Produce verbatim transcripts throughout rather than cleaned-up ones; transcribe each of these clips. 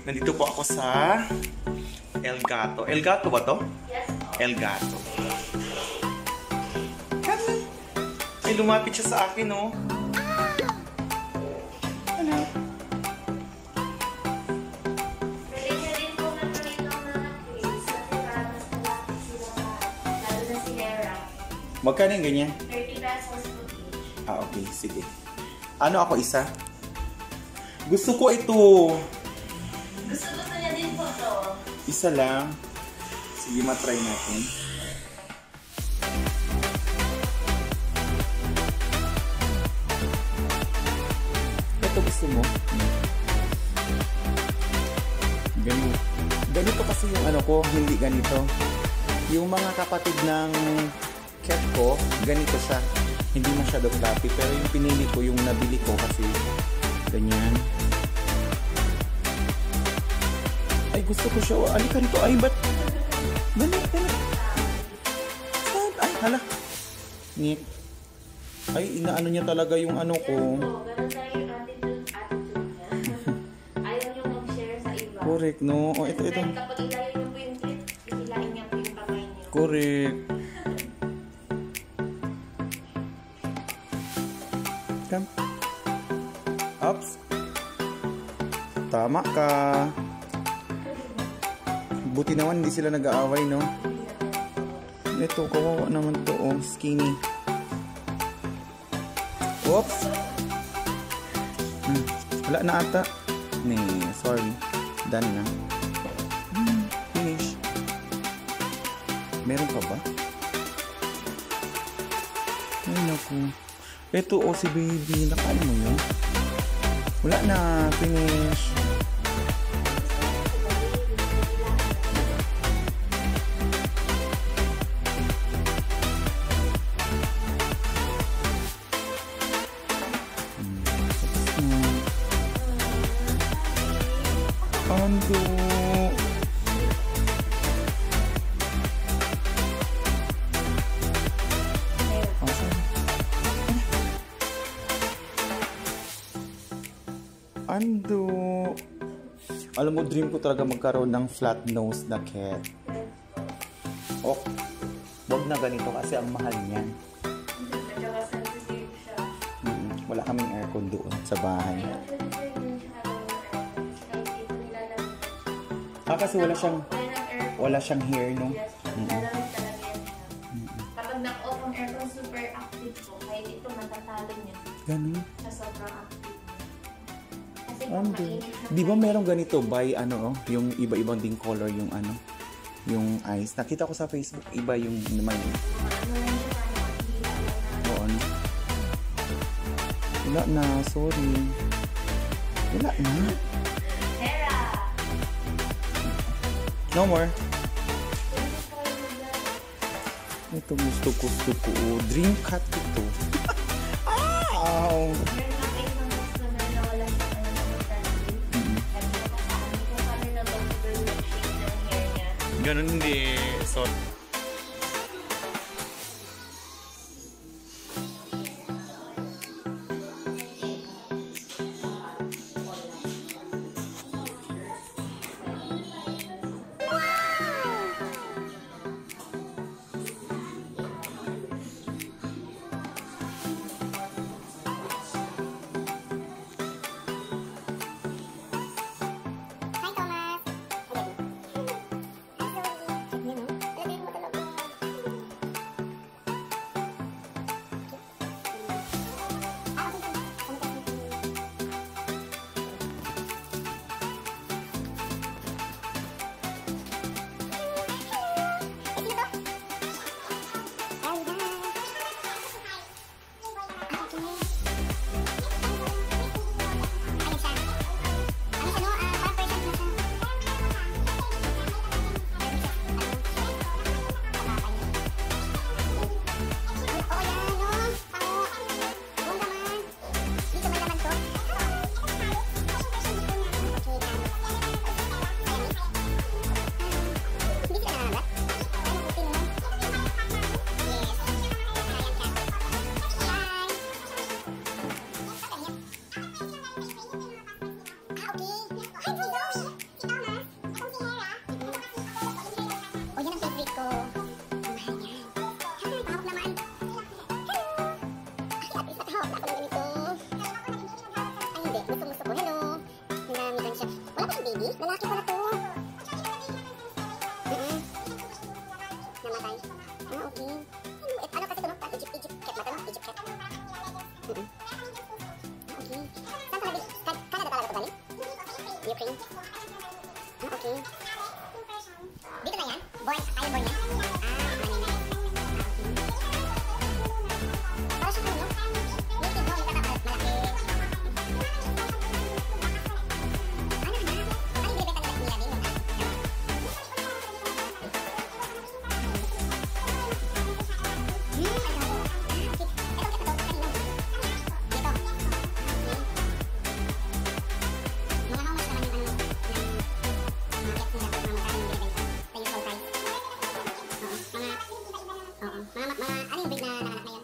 Nandito po ako sa El Gato. El Gato ba to? Yes. El Gato. Ay, lumapit siya sa akin, no? Ano? Pwede niya din po natuloy ng mga quiz kasi para mas malapit sila ka. Lalo na si Hera. Magkano yung ganyan? thirty pesos po each. Ah, okay. Sige. Ano ako isa? Gusto ko ito. Gusto-gusto niya din po to. Isa lang. Sige, matry natin. Ito gusto mo? Ganito. Ganito kasi yung ano ko, hindi ganito. Yung mga kapatid ng cat ko, ganito siya. Hindi masyado fluffy. Pero yung pinili ko, yung nabili ko kasi ganyan. Ay, gusto ko siya. Alika rito. Ay, ba't? Dali, dali. Saan? Ay, hala. Ngit. Ay, inaano niya talaga yung ano ko. Ganun tayo yung attitude, attitude niya. Ayaw niyo mag-share sa iba. Correct, no? Oh, ito, ito. Kapag ilayo niyo po yung clip, isilain niya po yung kamay niyo. Correct. Come. Ups. Tama ka. Buti naman hindi sila nag-aaway, no? Ito, kawawa naman to, oh, skinny. Oops. Hmm. Wala na ata. Nee, sorry. Done na. Hmm, finish. Meron pa ba? Ay, naku. Ito, oh, si baby. Nakain mo yun? Wala na. Finish. Ando. Ando. Alam mo, dream ko talaga magkaroon ng flat nose na cat. Oh, wag na ganito kasi ang mahal niyan. Hmm, wala kaming aircon doon sa bahay. Ah, kasi wala siyang wala siyang hair, no? Yes, mm-hmm. lalamig talaga yan siya. Mm-hmm. Kapag naka-off ang aircon, super active po. Kahit ito, matatalo niya. Ganun? Sa sobrang active niya. Kasi Ando. Di ba merong ganito by ano, oh, yung iba-ibang ding color yung ano, yung eyes. Nakita ko sa Facebook, iba yung naman. Oo. Wala na, sorry. Wala na. No more. Ito gusto ko, gusto ko. Dream cat ito. Ow! Ganun hindi. So, Lalaki pala to. Mm-mm. Namatay. Ah, okay. Eh, ano kasi ito, no? Egypt, Egypt cat ba ito, no? Egypt cat. Mm-mm. Ah, okay. Saan talaga? Can- Canada talaga ito galing? Ukraine. Ah, okay. Dito na yan? Born? Ayaw born yan? Ah, manay na. Para siya ano, no? Native mo, may kaka- malaki. Ano na? Ay, binibenta nila nila din, no? Hmm, ay, gato. Ah, okay. Ito, ito, ito. Kanino? Dito. Okay. Mga how much naman yung ano, ng mga cats nila, mga magkano yung binibenta sa usual price. Oo, mga, oo, mga, mga, ano yung breed na nakalak na yun?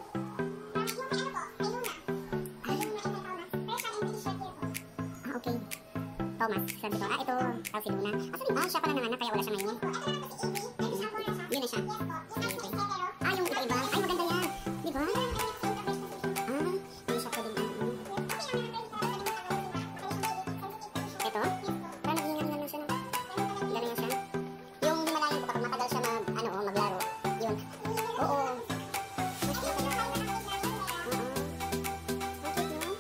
Ah, okay. Thomas, sabi ko, ah, ito, tao si Luna. Ah, sabi, ah, siya pala ng anak, kaya wala siya ngayon. Yun na siya. Okay, okay. Ah, yung iba-iba. Ay, maganda yan. Di ba? Ah, hindi siya pwedeng ano. Ito? Parang naghihinga-hinga lang siya na. Ilan na yan siya? Yung himalayan ko, kapag matagal siya mag, ano, oh, maglaro. Yun. Oo. Mas cute na. Oo. Ang cute, no?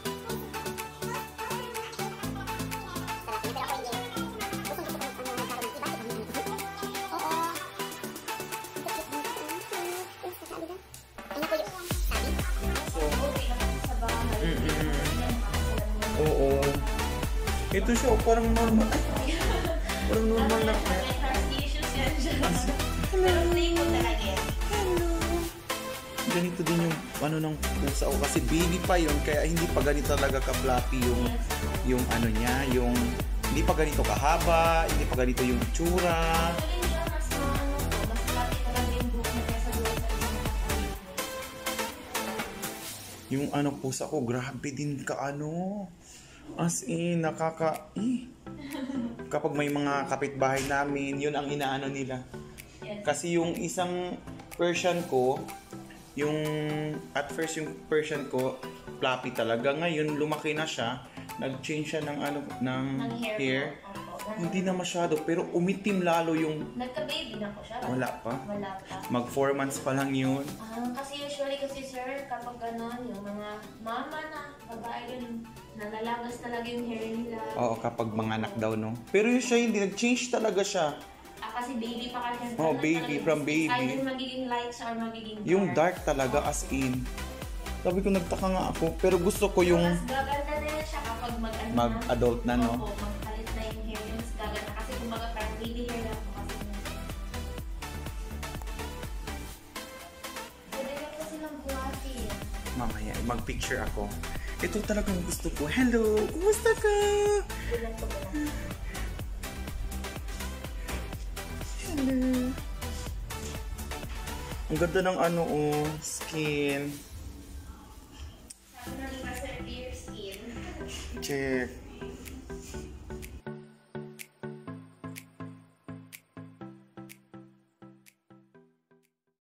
Sarap niya, pero ako hindi. Gusto gusto ko ano, magkaroon ng iba. Oo. Ang cute, ang cute. Ang sasabi na. Ano po yung sabi? Oo. Ito siya, oh, parang normal. Ay, parang normal na. Ganito din yung ano ng pusa ko kasi baby pa yun kaya hindi pa ganito talaga ka-floppy yung yung ano niya, yung hindi pa ganito kahaba, hindi pa ganito yung itsura. Yung ano pusa ko, grabe din ka ano. As in, nakaka... Eh. Kapag may mga kapitbahay namin, yun ang inaano nila. Kasi yung isang Persian ko, yung at first yung Persian ko, floppy talaga. Ngayon, lumaki na siya. Nag-change siya ng ano, ng, Ng hair. hair. Hindi na masyado, pero umitim lalo yung... Nagka-baby na ko siya. Wala pa. Wala pa. Mag four months pa lang yun. Ah, kasi usually kasi sir, kapag ganon, yung mga mama na, babae yun, nalalagas talaga yung hair nila. Oo, kapag mga anak daw, no? Pero yun siya, hindi. Nag-change talaga siya. Ah, kasi baby pa kasi. Oh, baby, from baby. Either magiging light siya or magiging dark. Yung dark talaga, as in. Sabi ko, nagtaka nga ako. Pero gusto ko yung Mas gaganda na yan siya kapag mag-ano na. mag-adult na, no? Opo, magpalit na yung hair yun. Mas gaganda. Kasi kumbaga parang baby hair lang po kasi yun. Pwede ka po silang buhati. Mamaya, mag-picture ako. Ito talagang gusto ko. Hello! Kumusta ka? Bilang ko ba lang. Hello! Ang ganda ng ano, oh, skin. Sabi na rin kasi your skin. Check.